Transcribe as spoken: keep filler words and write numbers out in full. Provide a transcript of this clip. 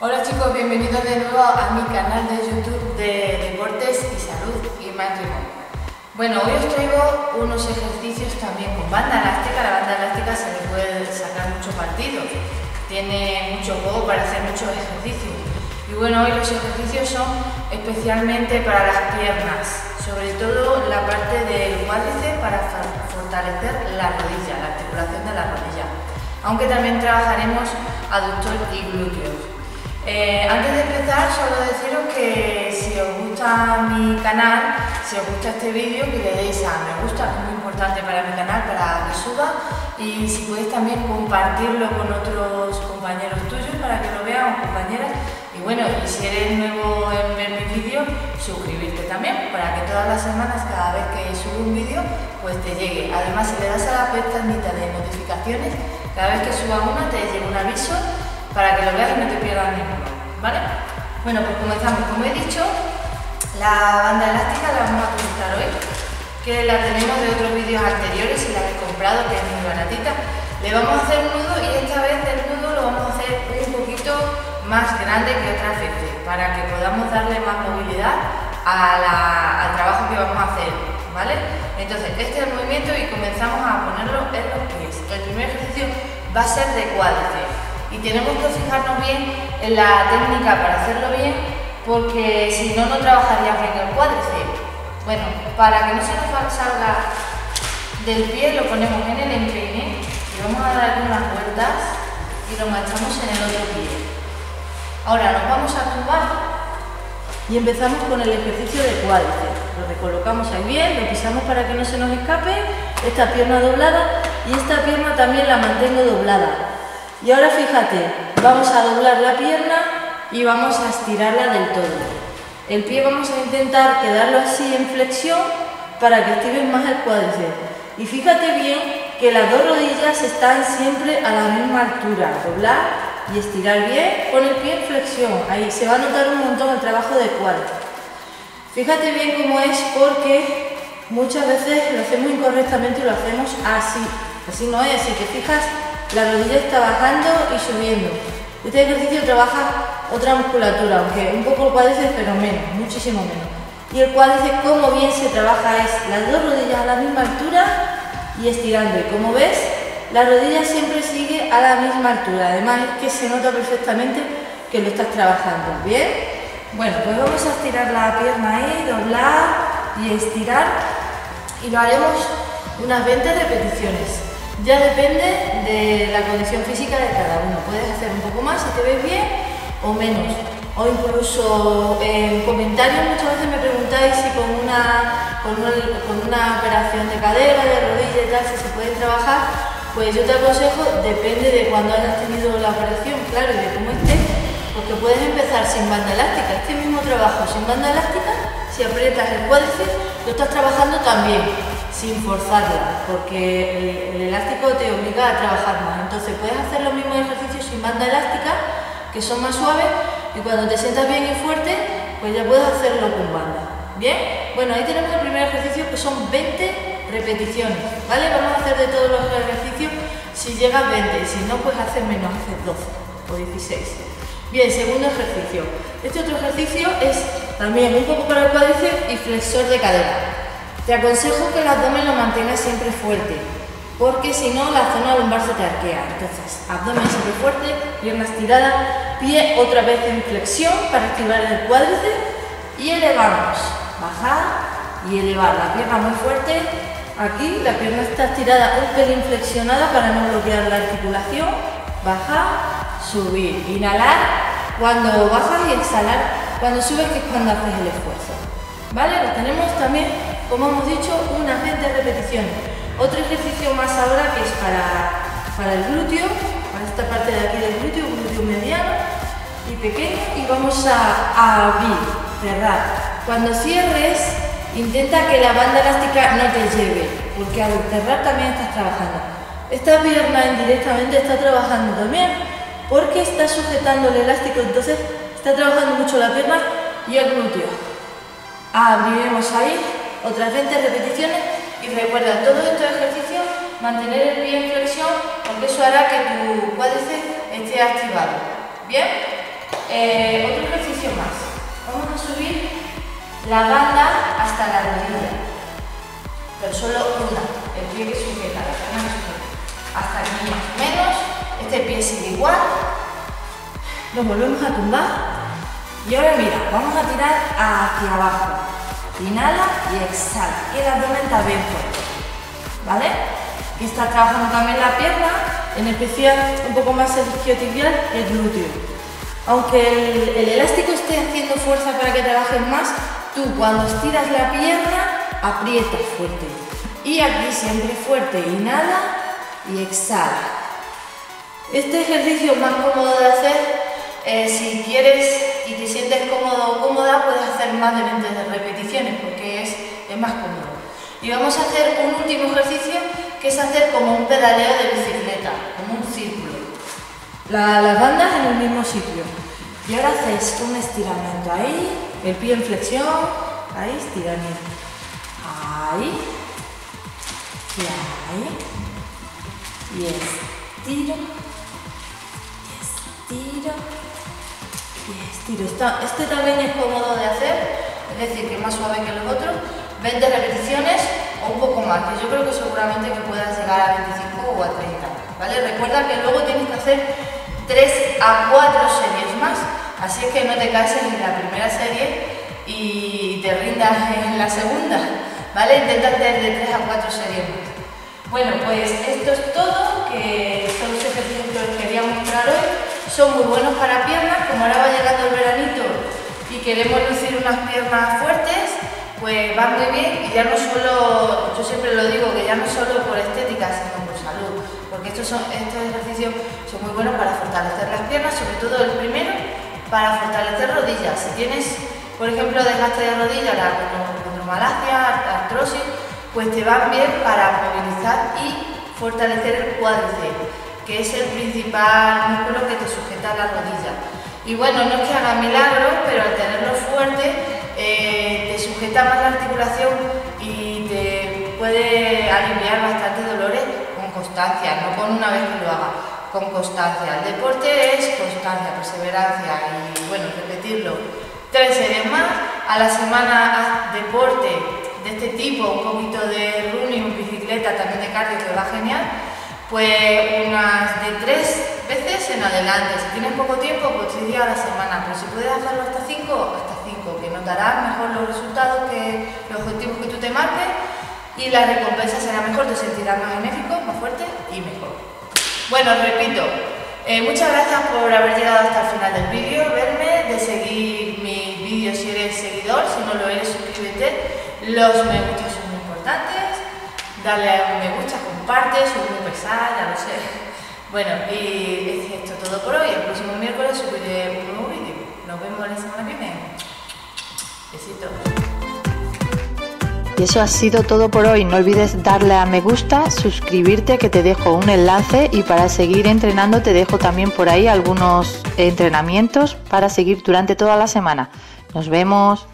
Hola chicos, bienvenidos de nuevo a mi canal de YouTube de Deportes y Salud y Matrimonio. Bueno, hoy os traigo unos ejercicios también con banda elástica. La banda elástica se le puede sacar mucho partido, tiene mucho juego para hacer muchos ejercicios. Y bueno, hoy los ejercicios son especialmente para las piernas, sobre todo la parte del cuádriceps para fortalecer la rodilla, la articulación de la rodilla, aunque también trabajaremos aductor y glúteos. Eh, antes de empezar, solo deciros que si os gusta mi canal, si os gusta este vídeo, que le deis a me gusta, que es muy importante para mi canal, para que suba, y si podéis también compartirlo con otros compañeros tuyos para que lo vean, o compañeras. Y bueno, y si eres nuevo en ver mis vídeos, suscribirte también, para que todas las semanas, cada vez que subo un vídeo, pues te llegue. Además, si le das a la pestañita de notificaciones, cada vez que suba una te llega un aviso para que lo veas y no te pierdas ninguno, ¿vale? Bueno, pues comenzamos. Como he dicho, la banda elástica la vamos a utilizar hoy, que la tenemos de otros vídeos anteriores y la he comprado, que es muy baratita. Le vamos a hacer un nudo y esta vez el nudo lo vamos a hacer un poquito más grande que otras veces, para que podamos darle más movilidad a la, al trabajo que vamos a hacer, ¿vale? Entonces, este es el movimiento y comenzamos a ponerlo en los pies. El primer ejercicio va a ser de cuádriceps. Y tenemos que fijarnos bien en la técnica para hacerlo bien, porque si no, no trabajaría bien el cuádriceps. Bueno, para que no se nos salga del pie, lo ponemos en el empeine y vamos a dar algunas vueltas y lo marchamos en el otro pie. Ahora nos vamos a tumbar y empezamos con el ejercicio de cuádriceps. Lo recolocamos ahí bien, lo pisamos para que no se nos escape, esta pierna doblada y esta pierna también la mantengo doblada. Y ahora fíjate, vamos a doblar la pierna y vamos a estirarla del todo. El pie vamos a intentar quedarlo así en flexión para que estires más el cuádriceps. Y fíjate bien que las dos rodillas están siempre a la misma altura. Doblar y estirar bien con el pie en flexión. Ahí se va a notar un montón el trabajo de cuádriceps. Fíjate bien cómo es, porque muchas veces lo hacemos incorrectamente y lo hacemos así. Así no es, si te fijas, la rodilla está bajando y subiendo. Este ejercicio trabaja otra musculatura, aunque un poco el cuádriceps, pero menos, muchísimo menos. Y el cuádriceps, como bien se trabaja, es las dos rodillas a la misma altura y estirando. Y como ves, la rodilla siempre sigue a la misma altura. Además, es que se nota perfectamente que lo estás trabajando. ¿Bien? Bueno, pues vamos a estirar la pierna ahí, doblar y estirar. Y lo haremos unas veinte repeticiones. Ya depende de la condición física de cada uno. Puedes hacer un poco más si te ves bien o menos. O incluso en comentarios muchas veces me preguntáis si con una, con una, con una operación de cadera, de rodilla y tal, si se puede trabajar. Pues yo te aconsejo, depende de cuando hayas tenido la operación, claro, y de cómo estés, porque puedes empezar sin banda elástica. Este mismo trabajo sin banda elástica, si aprietas el cuádriceps, lo estás trabajando también, sin forzarla, porque el, el elástico te obliga a trabajar más. Entonces puedes hacer los mismos ejercicios sin banda elástica, que son más suaves, y cuando te sientas bien y fuerte, pues ya puedes hacerlo con banda. ¿Bien? Bueno, ahí tenemos el primer ejercicio, que son veinte repeticiones, ¿vale? Vamos a hacer de todos los ejercicios, si llegas veinte, y si no, pues haces menos, haces doce o dieciséis. Bien, segundo ejercicio. Este otro ejercicio es también un poco para el cuádriceps y flexor de cadera. Te aconsejo que el abdomen lo mantengas siempre fuerte, porque si no la zona lumbar se te arquea. Entonces, abdomen siempre fuerte, pierna estirada, pie otra vez en flexión para activar el cuádriceps y elevamos. Bajar y elevar la pierna muy fuerte. Aquí la pierna está estirada, un pelín flexionada para no bloquear la articulación. Bajar, subir, inhalar cuando bajas y exhalar cuando subes, que es cuando haces el esfuerzo. ¿Vale? Lo tenemos también, como hemos dicho, unas veinte repeticiones. Otro ejercicio más ahora, que es para, para el glúteo, para esta parte de aquí del glúteo, glúteo mediano y pequeño, y vamos a, a abrir, cerrar. Cuando cierres, intenta que la banda elástica no te lleve, porque al cerrar también estás trabajando. Esta pierna indirectamente está trabajando también, porque está sujetando el elástico, entonces está trabajando mucho la pierna y el glúteo. Abriremos ahí otras veinte repeticiones y recuerda, todos estos ejercicios, mantener el pie en flexión, porque eso hará que tu cuádriceps esté activado. ¿Bien? eh, otro ejercicio más. Vamos a subir la banda hasta la rodilla, pero solo una, el pie que sujeta, la pierna que sujeta. Hasta aquí más o menos, este pie sigue igual. Lo volvemos a tumbar y ahora mira, vamos a tirar hacia abajo. Inhala y exhala, y el abdomen está bien fuerte, ¿vale? Y está trabajando también la pierna, en especial un poco más el isquiotibial y el glúteo. Aunque el, el elástico esté haciendo fuerza para que trabajes más, tú cuando estiras la pierna aprietas fuerte. Y aquí siempre fuerte, inhala y exhala. Este ejercicio es más cómodo de hacer. Eh, si quieres y te sientes cómodo o cómoda, puedes hacer más de veinte repeticiones porque es, es más cómodo. Y vamos a hacer un último ejercicio que es hacer como un pedaleo de bicicleta, como un círculo. La, las bandas en el mismo sitio. Y ahora haces un estiramiento ahí, el pie en flexión, ahí estiramiento. Ahí y ahí. Y estiro. Y estiro. Y estiro. Este también es cómodo de hacer, es decir, que es más suave que los otros. veinte repeticiones o un poco más, que yo creo que seguramente que puedas llegar a veinticinco o a treinta, ¿vale? Recuerda que luego tienes que hacer tres a cuatro series más, así es que no te canses en la primera serie y te rindas en la segunda, ¿vale? Intenta hacer de tres a cuatro series más. Bueno, pues esto es todo, que son los ejercicios que os quería mostrar hoy. Son muy buenos para piernas, como ahora va llegando el veranito y queremos lucir unas piernas fuertes, pues va muy bien. Y ya no solo, yo siempre lo digo, que ya no solo por estética, sino por salud, porque estos, son, estos ejercicios son muy buenos para fortalecer las piernas, sobre todo el primero, para fortalecer rodillas. Si tienes, por ejemplo, desgaste de rodilla, la condromalacia, artrosis, pues te van bien para movilizar y fortalecer el cuádriceps, que es el principal músculo que te sujeta la rodilla. Y bueno, no es que haga milagros, pero al tenerlo fuerte eh, te sujeta más la articulación y te puede aliviar bastantes dolores con constancia, no con una vez que lo haga, con constancia. El deporte es constancia, perseverancia y bueno, repetirlo. Tres series más, a la semana haz deporte de este tipo, un poquito de running, bicicleta, también de cardio, que va genial. Pues unas de tres veces en adelante. Si tienes poco tiempo, pues tres días a la semana, pero si puedes hacerlo hasta cinco, hasta cinco, que notarás mejor los resultados, que los objetivos que tú te marques y la recompensa será mejor, te sentirás más enérgico, más fuerte y mejor. Bueno, repito, eh, muchas gracias por haber llegado hasta el final del vídeo, verme, de seguir mis vídeos si eres seguidor, si no lo eres, suscríbete. Los me gusta son muy importantes, dale a un me gusta, comparte, soy muy pesada, ya lo sé. Bueno, y es esto todo por hoy. El próximo miércoles subiré un nuevo vídeo. Nos vemos la semana que viene. Besitos. Y eso ha sido todo por hoy. No olvides darle a me gusta, suscribirte, que te dejo un enlace, y para seguir entrenando te dejo también por ahí algunos entrenamientos para seguir durante toda la semana. Nos vemos.